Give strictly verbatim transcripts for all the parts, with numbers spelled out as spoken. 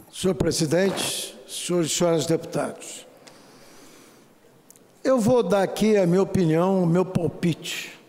Senhor presidente, senhores e senhoras deputados, eu vou dar aqui a minha opinião, o meu palpite.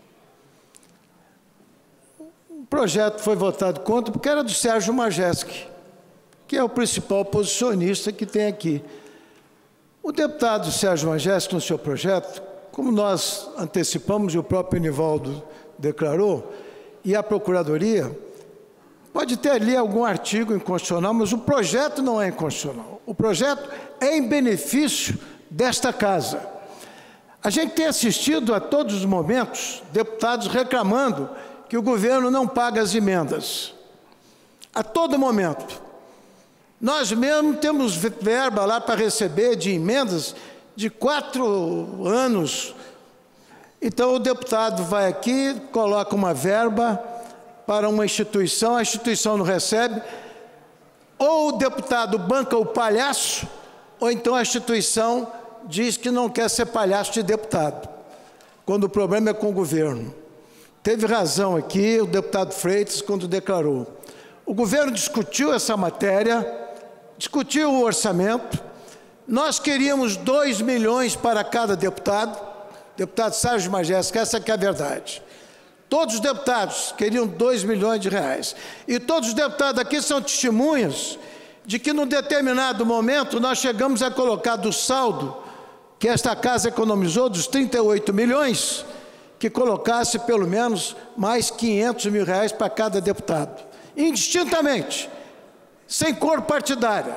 O projeto foi votado contra porque era do Sérgio Majeski, que é o principal oposicionista que tem aqui. O deputado Sérgio Majeski, no seu projeto, como nós antecipamos e o próprio Nivaldo declarou, e a Procuradoria, pode ter ali algum artigo inconstitucional, mas o projeto não é inconstitucional. O projeto é em benefício desta casa. A gente tem assistido a todos os momentos deputados reclamando que o governo não paga as emendas. A todo momento. Nós mesmos temos verba lá para receber de emendas de quatro anos. Então o deputado vai aqui, coloca uma verba para uma instituição, a instituição não recebe, ou o deputado banca o palhaço, ou então a instituição diz que não quer ser palhaço de deputado, quando o problema é com o governo. Teve razão aqui o deputado Freitas quando declarou. O governo discutiu essa matéria, discutiu o orçamento, nós queríamos dois milhões para cada deputado, deputado Sérgio Majeski, essa que é a verdade. Todos os deputados queriam dois milhões de reais. E todos os deputados aqui são testemunhas de que, num determinado momento, nós chegamos a colocar do saldo que esta casa economizou, dos trinta e oito milhões, que colocasse pelo menos mais quinhentos mil reais para cada deputado. Indistintamente, sem cor partidária.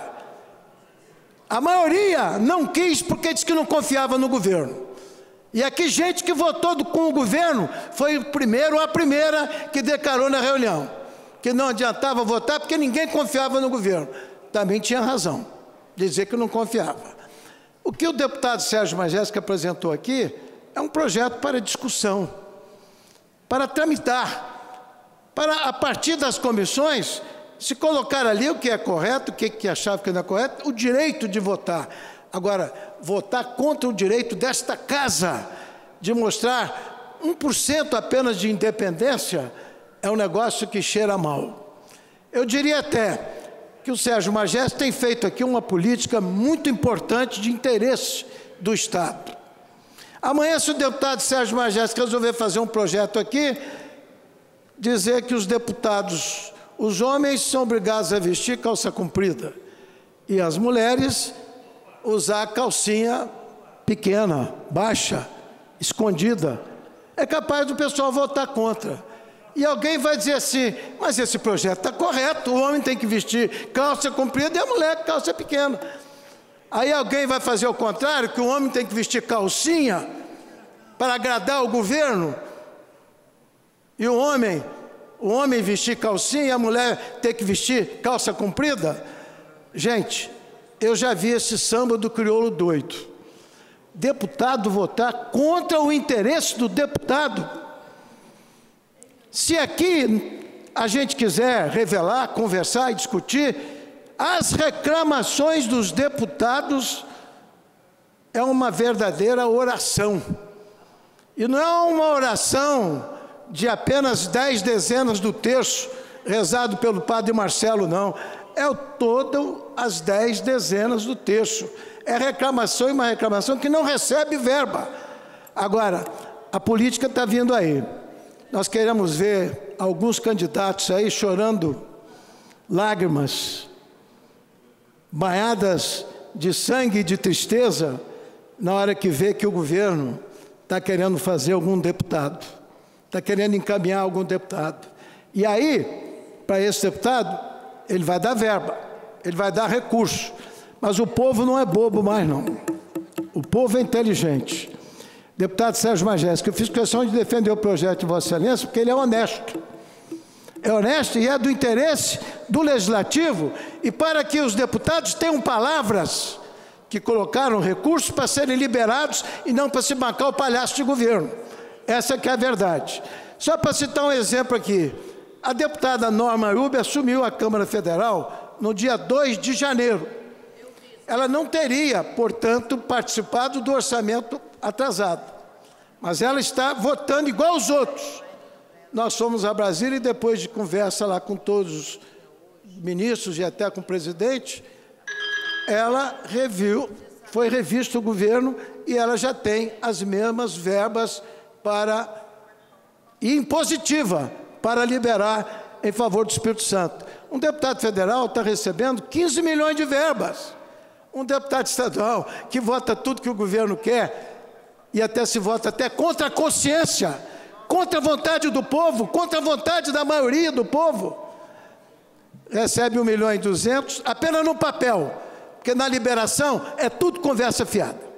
A maioria não quis porque disse que não confiava no governo. E aqui gente que votou com o governo foi o primeiro ou a primeira que declarou na reunião que não adiantava votar porque ninguém confiava no governo. Também tinha razão de dizer que não confiava. O que o deputado Sérgio Majeski apresentou aqui é um projeto para discussão, para tramitar, para, a partir das comissões, se colocar ali o que é correto, o que achava que não é correto, o direito de votar. Agora, votar contra o direito desta casa de mostrar um por cento apenas de independência é um negócio que cheira mal. Eu diria até que o Sérgio Majeski tem feito aqui uma política muito importante de interesse do Estado. Amanhã, se o deputado Sérgio Majeski resolver fazer um projeto aqui, dizer que os deputados, os homens são obrigados a vestir calça comprida e as mulheres usar calcinha pequena, baixa, escondida, é capaz do pessoal votar contra. E alguém vai dizer assim, mas esse projeto está correto, o homem tem que vestir calça comprida e a mulher calça pequena. Aí alguém vai fazer o contrário, que o homem tem que vestir calcinha para agradar o governo, e o homem, o homem vestir calcinha e a mulher ter que vestir calça comprida. Gente, eu já vi esse samba do crioulo doido. Deputado votar contra o interesse do deputado. Se aqui a gente quiser revelar, conversar e discutir, as reclamações dos deputados é uma verdadeira oração. E não é uma oração de apenas dez dezenas do terço, rezado pelo padre Marcelo, não. É todas as dez dezenas do terço. É reclamação e uma reclamação que não recebe verba. Agora, a política está vindo aí. Nós queremos ver alguns candidatos aí chorando lágrimas, banhadas de sangue e de tristeza, na hora que vê que o governo está querendo fazer algum deputado, está querendo encaminhar algum deputado. E aí, para esse deputado, ele vai dar verba, ele vai dar recurso, mas o povo não é bobo mais, não. O povo é inteligente. Deputado Sérgio Majeski, eu fiz questão de defender o projeto de Vossa Excelência porque ele é honesto. É honesto e é do interesse do Legislativo e para que os deputados tenham palavras que colocaram recursos para serem liberados e não para se bancar o palhaço de governo. Essa que é a verdade. Só para citar um exemplo aqui. A deputada Norma Ayub assumiu a Câmara Federal no dia dois de janeiro. Ela não teria, portanto, participado do orçamento atrasado. Mas ela está votando igual os outros. Nós fomos a Brasília e depois de conversa lá com todos ministros e até com o presidente, ela reviu, foi revisto o governo e ela já tem as mesmas verbas para, e impositiva para liberar em favor do Espírito Santo. Um deputado federal está recebendo quinze milhões de verbas. Um deputado estadual que vota tudo que o governo quer e até se vota até contra a consciência, contra a vontade do povo, contra a vontade da maioria do povo, recebe um milhão e duzentos apenas no papel, porque na liberação é tudo conversa fiada.